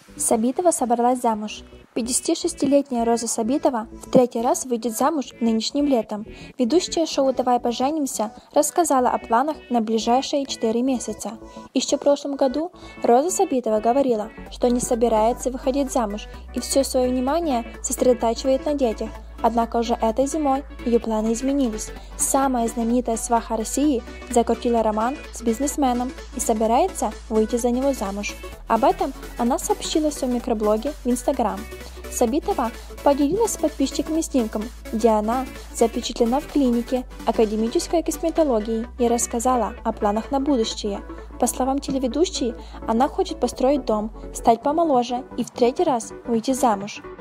Сабитова собралась замуж. 56-летняя Роза Сабитова в третий раз выйдет замуж нынешним летом. Ведущая шоу «Давай поженимся» рассказала о планах на ближайшие 4 месяца. Еще в прошлом году Роза Сабитова говорила, что не собирается выходить замуж и все свое внимание сосредотачивает на детях. Однако уже этой зимой ее планы изменились. Самая знаменитая сваха России закрутила роман с бизнесменом и собирается выйти за него замуж. Об этом она сообщила в своем микроблоге в Instagram. Сабитова поделилась с подписчиками снимком, где она запечатлена в клинике академической косметологии и рассказала о планах на будущее. По словам телеведущей, она хочет построить дом, стать помоложе и в третий раз выйти замуж.